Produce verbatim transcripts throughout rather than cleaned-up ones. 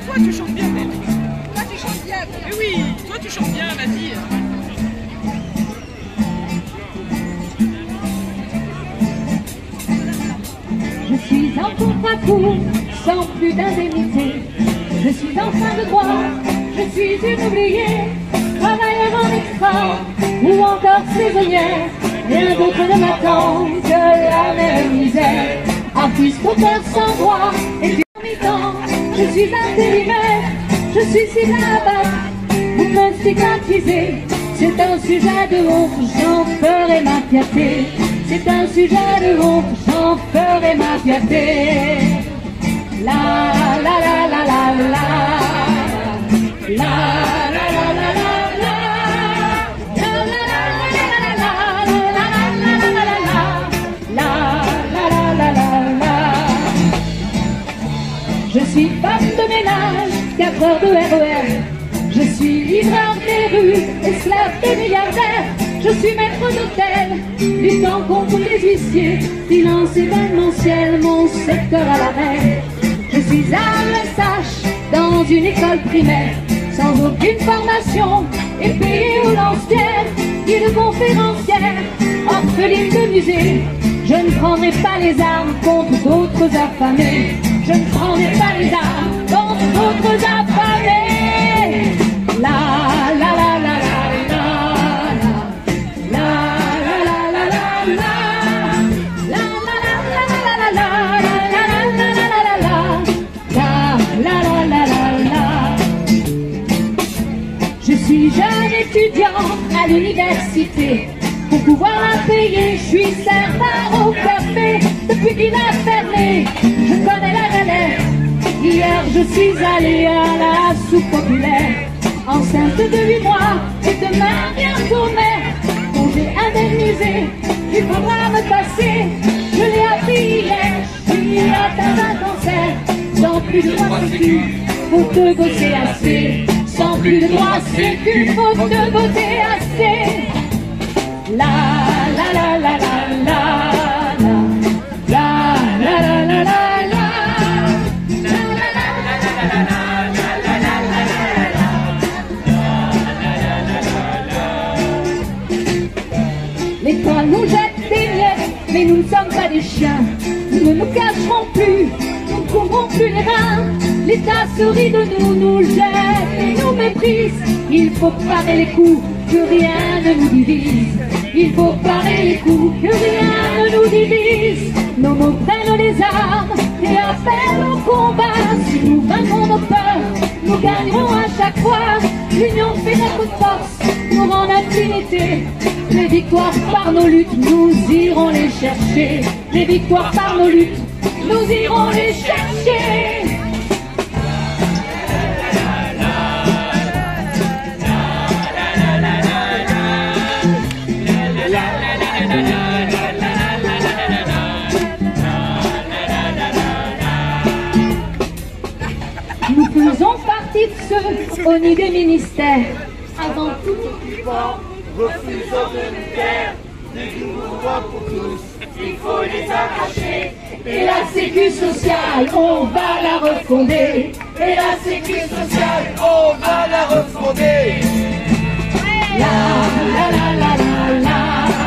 toi tu chantes bien. Toi tu chantes bien. Mais oui, toi tu chantes bien, vas-y. Je suis en contre-coup, sans plus d'indemnité. Je suis en fin de droit, je suis une oubliée, travailleur en extra, ou encore saisonnière. Rien d'autre ne m'attend que la même misère. Artiste, auteur sans droit, et puis en mi-temps, je suis intérimaire, je suis si là-bas, vous me stigmatisez. C'est un sujet de honte, j'en ferai ma fierté. C'est un sujet de honte, j'en ferai ma fierté. La la la la la la la la la la la la. Je suis femme de ménage, quatre heures de R E R. Je suis livreur des rues, esclave des milliardaires. Je suis maître d'hôtel, luttant contre les huissiers. Finance événementielle, mon secteur à l'arrêt. Je suis à l'E S H, dans une école primaire, sans aucune formation, et payée au lance-pierre. Une conférencière, orpheline de musée. Je ne prendrai pas les armes contre d'autres affamés. Je ne prendrai pas les armes contre d'autres affamés. La la la la la la la la la la la la. Je suis jeune étudiant à l'université. Pour pouvoir la payer, je suis serveur au café. Depuis qu'il a fermé, je connais la galère. Hier, je suis allée à la soupe populaire, enceinte de huit mois et demain bientôt mère. Congé indemnisé, il faudra me passer. Je l'ai appris hier, je suis atteint d'un cancer. Sans plus de droits sécu, faut te bosser assez. Sans plus de droits sécu, faut te bosser assez. La la la la la la la la la la la. L'État nous jette des miettes, mais nous ne sommes pas des chiens. Nous ne nous cacherons plus, nous ne couvrons plus les reins. L'État se rit de nous, nous le jette et nous méprise. Il faut parer les coups, que rien ne nous divise. Il faut parer les coups, que rien ne nous divise. Nos mots prennent les armes et appellent au combat. Si nous vaincrons nos peurs, nous gagnerons à chaque fois. L'union fait notre force, nous rend notre unité. Les victoires par nos luttes, nous irons les chercher. Les victoires par nos luttes, nous irons les chercher. Nous faisons partie de ceux au nid des ministères. Avant tout occupant, refusant de nous taire, des nouveaux droits pour tous, il faut les arracher. Et la sécu sociale, on va la refonder. Et la sécu sociale, on va la refonder. La la la la la la.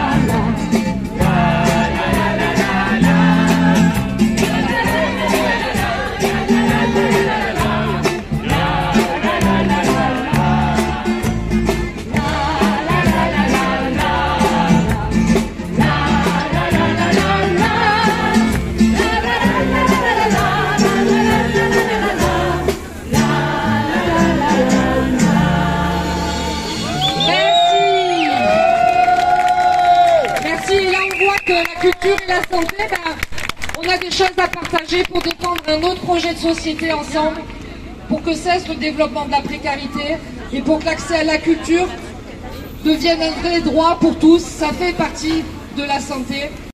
La culture et la santé, ben, on a des choses à partager pour défendre un autre projet de société ensemble, pour que cesse le développement de la précarité et pour que l'accès à la culture devienne un vrai droit pour tous. Ça fait partie de la santé.